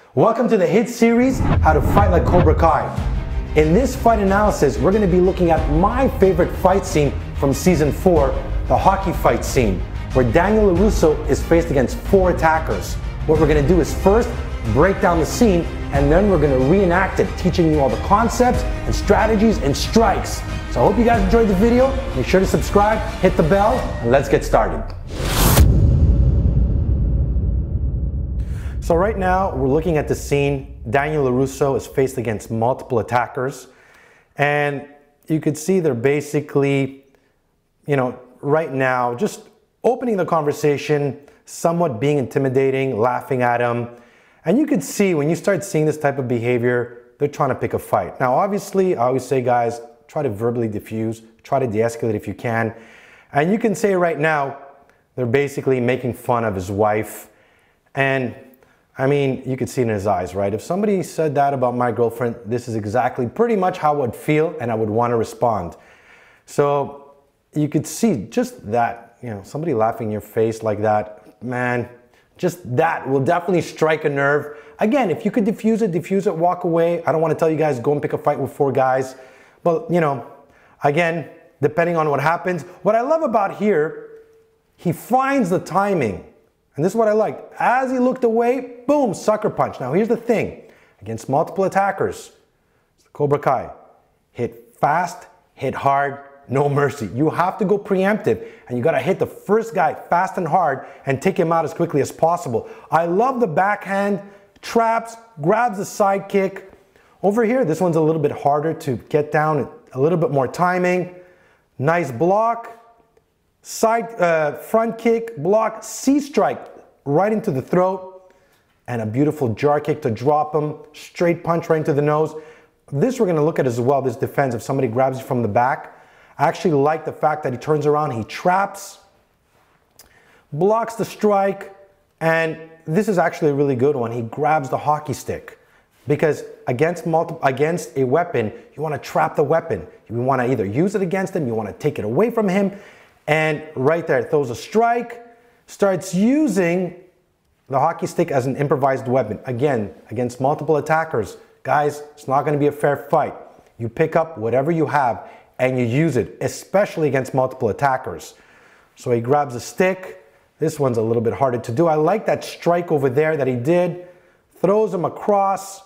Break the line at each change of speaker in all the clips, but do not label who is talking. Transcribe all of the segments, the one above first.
Welcome to the hit series, How to Fight Like Cobra Kai. In this fight analysis, we're going to be looking at my favorite fight scene from season 4, the hockey fight scene, where Daniel LaRusso is faced against 4 attackers. What we're going to do is first break down the scene, and then we're going to reenact it, teaching you all the concepts and strategies and strikes. So I hope you guys enjoyed the video. Make sure to subscribe, hit the bell, and let's get started. So right now, we're looking at the scene. Daniel LaRusso is faced against multiple attackers. And you could see they're basically, right now, just opening the conversation, somewhat being intimidating, laughing at him. And you could see when you start seeing this type of behavior, they're trying to pick a fight. Now, obviously, I always say, guys, try to verbally diffuse, try to de-escalate if you can. And you can say right now, they're basically making fun of his wife. And I mean, you could see it in his eyes, right? If somebody said that about my girlfriend, this is exactly pretty much how I would feel and I would want to respond. So you could see just that, somebody laughing in your face like that, man, just that will definitely strike a nerve. Again, if you could diffuse it, walk away. I don't want to tell you guys, go and pick a fight with 4 guys. But, again, depending on what happens. What I love about here, he finds the timing. And this is what I liked. As he looked away, boom, sucker punch. Now here's the thing. Against multiple attackers, Cobra Kai, hit fast, hit hard, no mercy. You have to go preemptive, and you got to hit the first guy fast and hard and take him out as quickly as possible. I love the backhand, traps, grabs the side kick. Over here, this one's a little bit harder to get down, a little bit more timing. Nice block. Front kick, block, C-strike right into the throat, and a beautiful jar kick to drop him, straight punch right into the nose. This we're going to look at as well, this defense, if somebody grabs you from the back. I actually like the fact that he turns around, he traps, blocks the strike, and this is actually a really good one. He grabs the hockey stick, because against a weapon, you want to trap the weapon. You want to either use it against him, you want to take it away from him. And right there, throws a strike, starts using the hockey stick as an improvised weapon. Again, against multiple attackers. Guys, it's not going to be a fair fight. You pick up whatever you have and you use it, especially against multiple attackers. So he grabs a stick. This one's a little bit harder to do. I like that strike over there that he did. Throws him across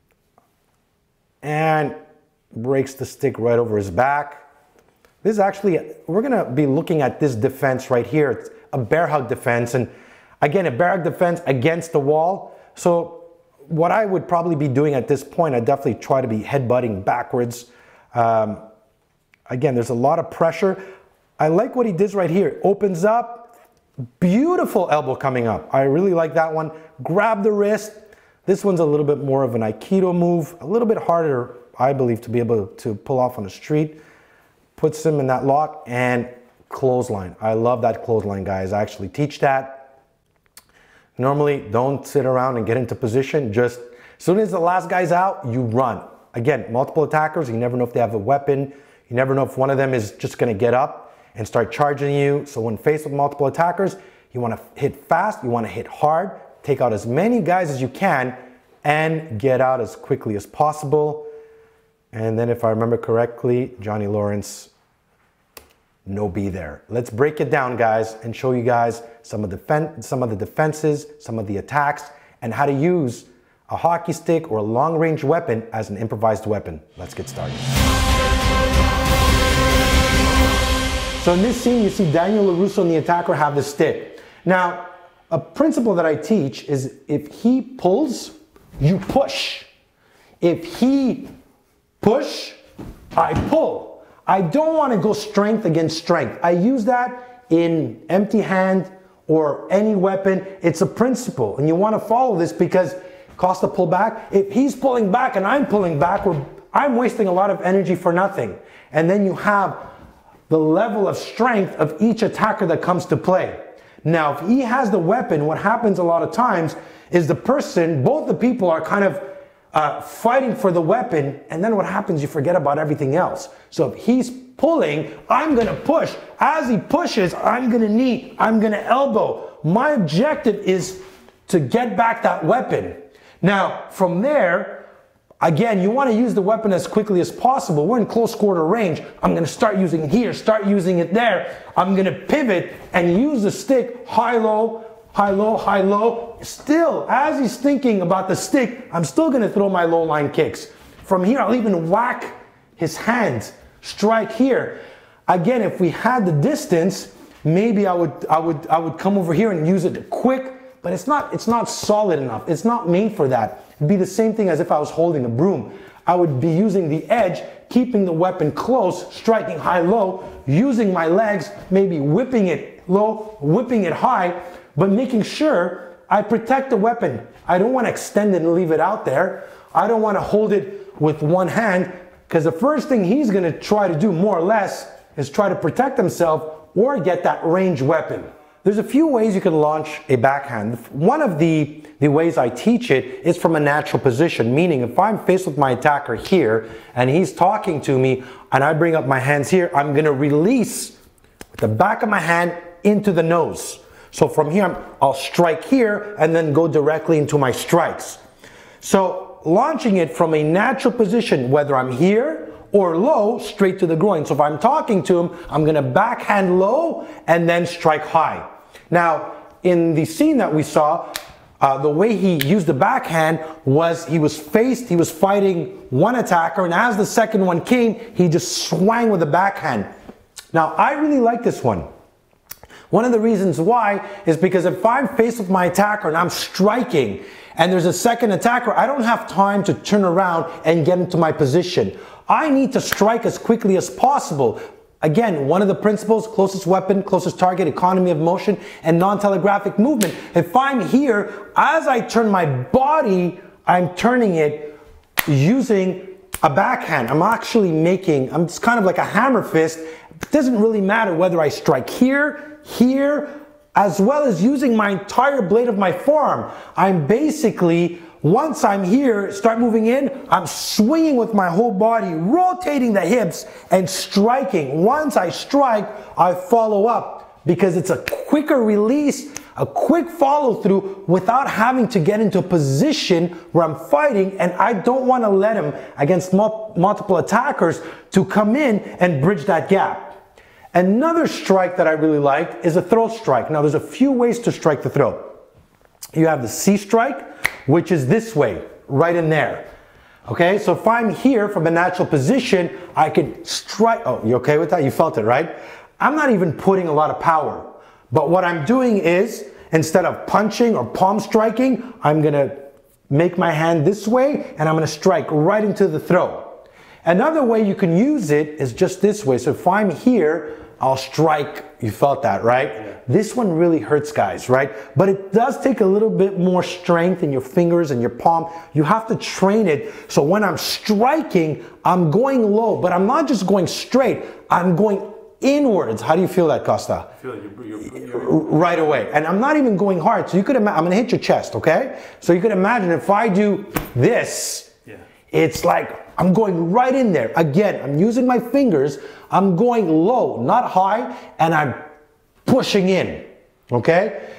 and breaks the stick right over his back. This is actually, we're going to be looking at this defense right here. It's a bear hug defense. And again, a bear hug defense against the wall. So what I would probably be doing at this point, I definitely try to be headbutting backwards. Again, there's a lot of pressure. I like what he does right here. Opens up, beautiful elbow coming up. I really like that one. Grab the wrist. This one's a little bit more of an Aikido move. A little bit harder, I believe, to be able to pull off on the street. Puts him in that lock and clothesline. I love that clothesline, guys. I actually teach that. Normally, don't sit around and get into position. Just as soon as the last guy's out, you run. Again, multiple attackers, you never know if they have a weapon. You never know if one of them is just going to get up and start charging you. So when faced with multiple attackers, you want to hit fast, you want to hit hard, take out as many guys as you can, and get out as quickly as possible. And then if I remember correctly, Johnny Lawrence, no B there. Let's break it down, guys, and show you guys some of the defenses, some of the attacks, and how to use a hockey stick or a long-range weapon as an improvised weapon. Let's get started. So in this scene, you see Daniel LaRusso and the attacker have the stick. Now, a principle that I teach is if he pulls, you push. If he push, I pull. I don't want to go strength against strength. I use that in empty hand or any weapon. It's a principle, and you want to follow this because it costs to pull back. If he's pulling back and I'm pulling back, I'm wasting a lot of energy for nothing. And then you have the level of strength of each attacker that comes to play. Now, if he has the weapon, what happens a lot of times is both the people are kind of fighting for the weapon, and then what happens, you forget about everything else. So if he's pulling, I'm going to push. As he pushes, I'm going to knee, I'm going to elbow. My objective is to get back that weapon. Now, from there, again, you want to use the weapon as quickly as possible. We're in close quarter range. I'm going to start using it here, start using it there. I'm going to pivot and use the stick high, low, high, low, high, low. Still, as he's thinking about the stick, I'm still going to throw my low line kicks. From here, I'll even whack his hands, strike here. Again, if we had the distance, maybe I would come over here and use it quick, but it's not solid enough. It's not made for that. It'd be the same thing as if I was holding a broom. I would be using the edge, keeping the weapon close, striking high-low, using my legs, maybe whipping it low, whipping it high, but making sure I protect the weapon. I don't want to extend it and leave it out there. I don't want to hold it with one hand, because the first thing he's going to try to do, more or less, is try to protect himself or get that range weapon. There's a few ways you can launch a backhand. One of the ways I teach it is from a natural position, meaning if I'm faced with my attacker here and he's talking to me and I bring up my hands here, I'm going to release with the back of my hand into the nose. So from here, I'll strike here and then go directly into my strikes. So launching it from a natural position, whether I'm here or low, straight to the groin. So if I'm talking to him, I'm going to backhand low and then strike high. Now, in the scene that we saw, the way he used the backhand was he was fighting one attacker, and as the second one came, he just swung with the backhand. Now, I really like this one. One of the reasons why is because if I'm faced with my attacker and I'm striking and there's a second attacker, I don't have time to turn around and get into my position. I need to strike as quickly as possible. Again, one of the principles, closest weapon, closest target, economy of motion, and non-telegraphic movement. If I'm here, as I turn my body, I'm turning it using a backhand. It's kind of like a hammer fist. It doesn't really matter whether I strike here, here, as well as using my entire blade of my forearm. I'm basically, once I'm here, start moving in, I'm swinging with my whole body, rotating the hips and striking. Once I strike, I follow up because it's a quicker release, a quick follow through without having to get into a position where I'm fighting, and I don't want to let him, against multiple attackers, to come in and bridge that gap. Another strike that I really like is a throat strike. Now there's a few ways to strike the throat. You have the C strike, which is this way, right in there. Okay, so if I'm here from a natural position, I can strike. Oh, you okay with that? You felt it, right? I'm not even putting a lot of power. But what I'm doing is, instead of punching or palm striking, I'm gonna make my hand this way and I'm gonna strike right into the throat. Another way you can use it is just this way. So if I'm here, I'll strike. You felt that, right? Yeah. This one really hurts, guys, right? But it does take a little bit more strength in your fingers and your palm. You have to train it. So when I'm striking, I'm going low, but I'm not just going straight. I'm going inwards. How do you feel that, Costa? I feel like you're right away. And I'm not even going hard. So you could imagine, I'm going to hit your chest, okay? So you could imagine if I do this, it's like I'm going right in there. Again, I'm using my fingers. I'm going low, not high, and I'm pushing in, okay?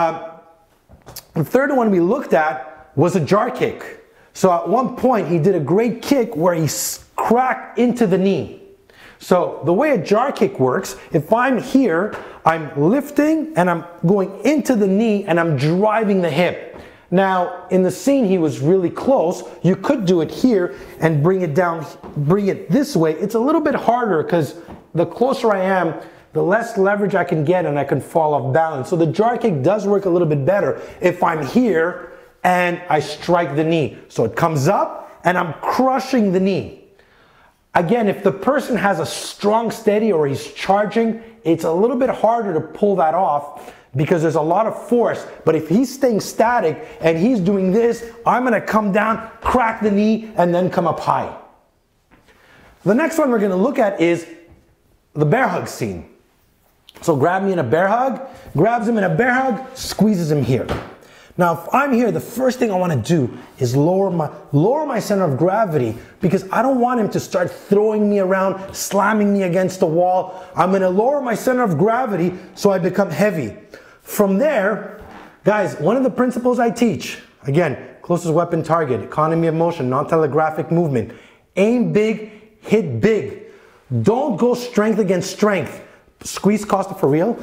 The third one we looked at was a jar kick. So at one point, he did a great kick where he cracked into the knee. So the way a jar kick works, if I'm here, I'm lifting and I'm going into the knee and I'm driving the hip. Now, in the scene, he was really close. You could do it here and bring it down, bring it this way. It's a little bit harder because the closer I am, the less leverage I can get and I can fall off balance. So the jar kick does work a little bit better if I'm here and I strike the knee. So it comes up and I'm crushing the knee. Again, if the person has a strong steady or he's charging, it's a little bit harder to pull that off because there's a lot of force. But if he's staying static and he's doing this, I'm gonna come down, crack the knee, and then come up high. The next one we're gonna look at is the bear hug scene. So grab me in a bear hug, grabs him in a bear hug, squeezes him here. Now, if I'm here, the first thing I want to do is lower my center of gravity because I don't want him to start throwing me around, slamming me against the wall. I'm going to lower my center of gravity so I become heavy. From there, guys, one of the principles I teach, again, closest weapon target, economy of motion, non-telegraphic movement. Aim big, hit big. Don't go strength against strength. Squeeze Costa for real.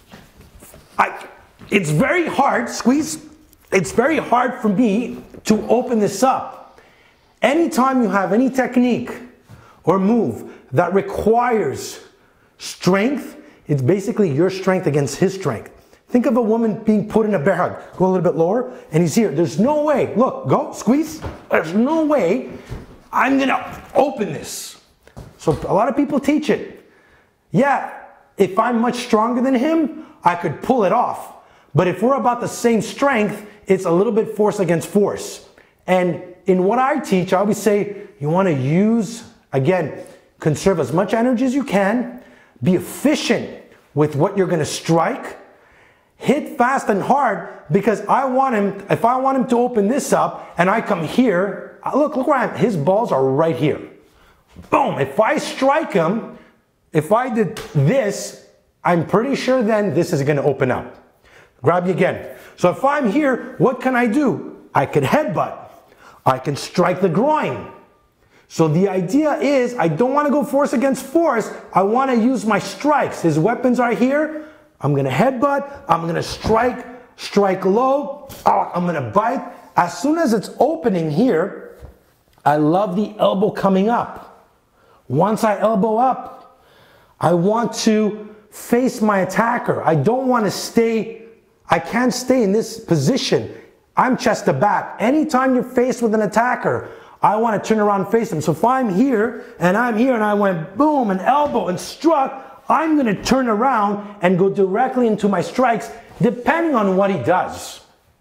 It's very hard, squeeze. It's very hard for me to open this up. Anytime you have any technique or move that requires strength, it's basically your strength against his strength. Think of a woman being put in a bear hug. Go a little bit lower, and he's here. There's no way. Look, go, squeeze. There's no way I'm gonna open this. So a lot of people teach it. Yeah, if I'm much stronger than him, I could pull it off. But if we're about the same strength, it's a little bit force against force. And in what I teach, I always say, you wanna use, again, conserve as much energy as you can, be efficient with what you're gonna strike, hit fast and hard, because I want him, if I want him to open this up and I come here, look where I am, his balls are right here. Boom, if I strike him, if I did this, I'm pretty sure then this is gonna open up. Grab you again. So if I'm here, what can I do? I can headbutt. I can strike the groin. So the idea is, I don't wanna go force against force, I wanna use my strikes. His weapons are here, I'm gonna headbutt, I'm gonna strike low, I'm gonna bite. As soon as it's opening here, I love the elbow coming up. Once I elbow up, I want to face my attacker. I don't want to stay, I can't stay in this position. I'm chest to back. Anytime you're faced with an attacker, I want to turn around and face him. So if I'm here and I went boom, and elbow and struck, I'm going to turn around and go directly into my strikes depending on what he does.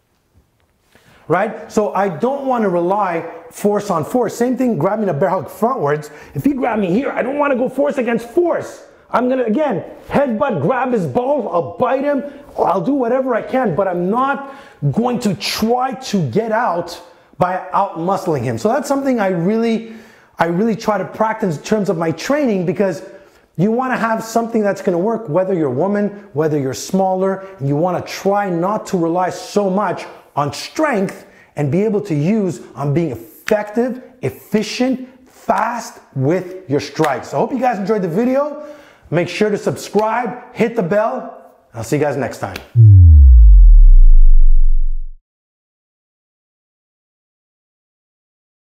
Right? So I don't want to rely force on force. Same thing grabbing a bear hug frontwards. If he grab me here, I don't want to go force against force. I'm going to, again, headbutt, grab his balls, I'll bite him, I'll do whatever I can, but I'm not going to try to get out by out-muscling him. So that's something I really try to practice in terms of my training, because you want to have something that's going to work, whether you're a woman, whether you're smaller, and you want to try not to rely so much on strength and be able to use on being effective, efficient, fast with your strikes. So I hope you guys enjoyed the video. Make sure to subscribe, hit the bell. I'll see you guys next time.